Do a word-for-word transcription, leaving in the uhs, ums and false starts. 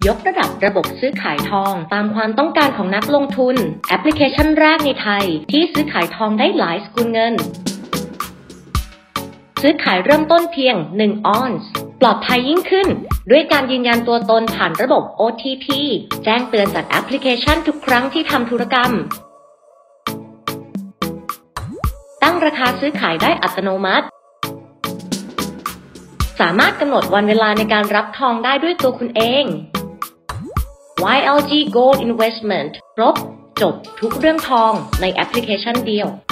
ยกระดับระบบซื้อขายทองตามความต้องการของนักลงทุนแอปพลิเคชันแรกในไทยที่ซื้อขายทองได้หลายสกุลเงินซื้อขายเริ่มต้นเพียงหนึ่งออนซ์ปลอดภัยยิ่งขึ้นด้วยการยืนยันตัวตนผ่านระบบ โอ ที พี แจ้งเตือนจากแอปพลิเคชันทุกครั้งที่ทำธุรกรรมตั้งราคาซื้อขายได้อัตโนมัติสามารถกำหนดวันเวลาในการรับทองได้ด้วยตัวคุณเอง วาย แอล จี Gold Investment ครบจบทุกเรื่องทองในแอปพลิเคชันเดียว